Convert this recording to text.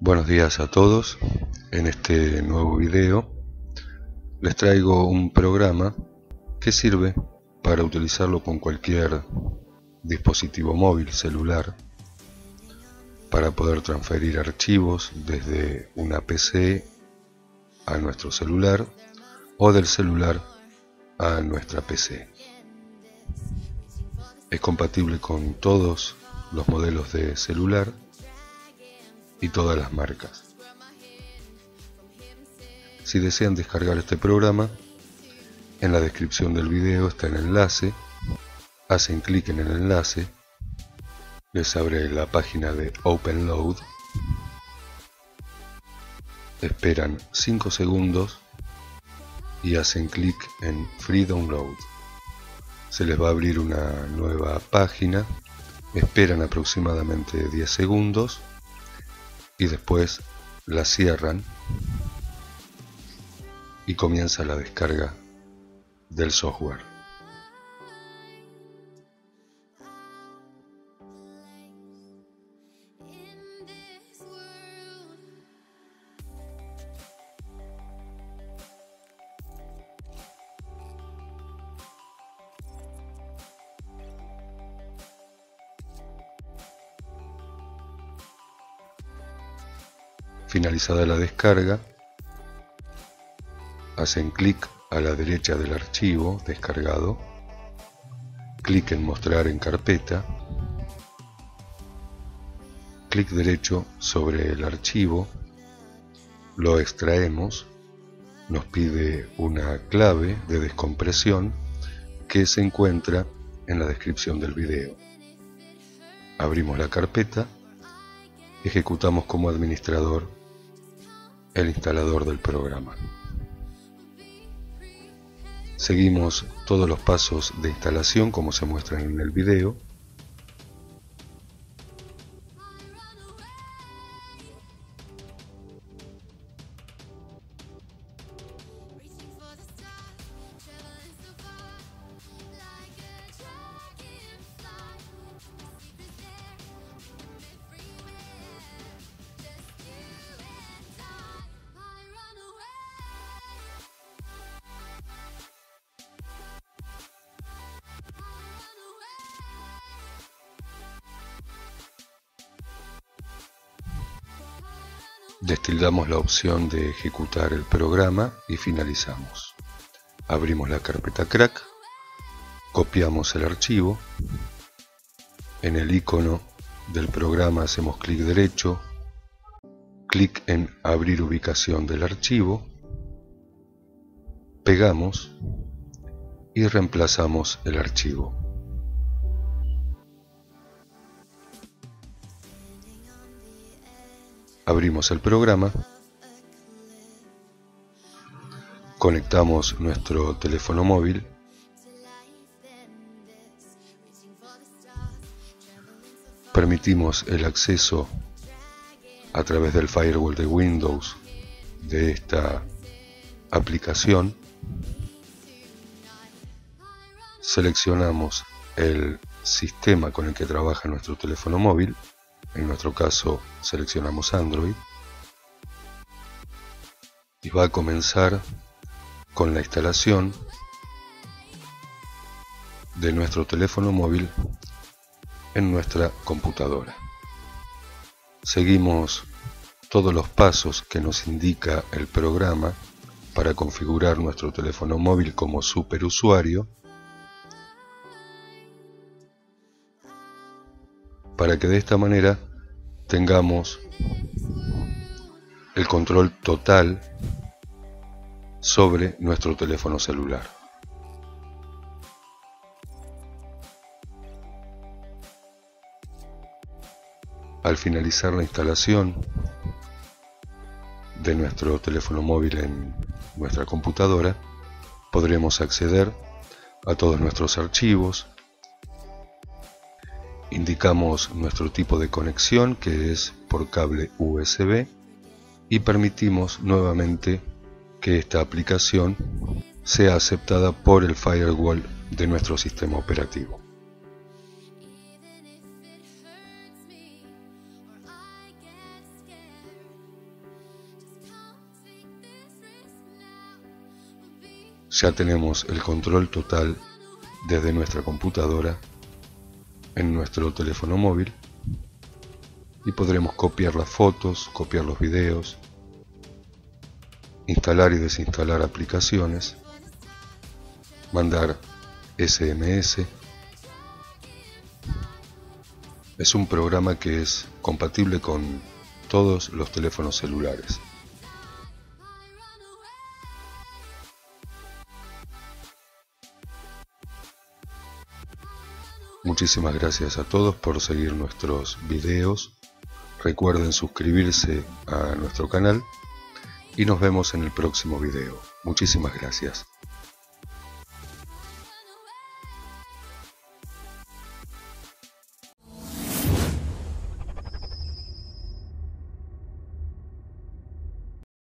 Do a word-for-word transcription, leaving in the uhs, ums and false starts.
Buenos días a todos. En este nuevo video les traigo un programa que sirve para utilizarlo con cualquier dispositivo móvil, celular, para poder transferir archivos desde una P C a nuestro celular o del celular a nuestra P C. Es compatible con todos los modelos de celular y todas las marcas. Si desean descargar este programa, en la descripción del video está el enlace. Hacen clic en el enlace, les abre la página de OpenLoad, esperan cinco segundos y hacen clic en Free Download. Se les va a abrir una nueva página, esperan aproximadamente diez segundos y después la cierran y comienza la descarga del software. Finalizada la descarga, hacen clic a la derecha del archivo descargado, clic en mostrar en carpeta, clic derecho sobre el archivo, lo extraemos, nos pide una clave de descompresión que se encuentra en la descripción del video. Abrimos la carpeta, ejecutamos como administrador el instalador del programa. Seguimos todos los pasos de instalación como se muestran en el video. Destildamos la opción de ejecutar el programa y finalizamos. Abrimos la carpeta crack, copiamos el archivo, en el icono del programa hacemos clic derecho, clic en abrir ubicación del archivo, pegamos y reemplazamos el archivo. Abrimos el programa, conectamos nuestro teléfono móvil, permitimos el acceso a través del firewall de Windows de esta aplicación, seleccionamos el sistema con el que trabaja nuestro teléfono móvil. En nuestro caso seleccionamos Android y va a comenzar con la instalación de nuestro teléfono móvil en nuestra computadora. Seguimos todos los pasos que nos indica el programa para configurar nuestro teléfono móvil como superusuario, para que de esta manera tengamos el control total sobre nuestro teléfono celular. Al finalizar la instalación de nuestro teléfono móvil en nuestra computadora, podremos acceder a todos nuestros archivos. Indicamos nuestro tipo de conexión, que es por cable U S B, y permitimos nuevamente que esta aplicación sea aceptada por el firewall de nuestro sistema operativo. ya tenemos el control total desde nuestra computadora en nuestro teléfono móvil y podremos copiar las fotos, copiar los videos, instalar y desinstalar aplicaciones, mandar ese eme ese. Es un programa que es compatible con todos los teléfonos celulares. Muchísimas gracias a todos por seguir nuestros videos. Recuerden suscribirse a nuestro canal y nos vemos en el próximo video. Muchísimas gracias.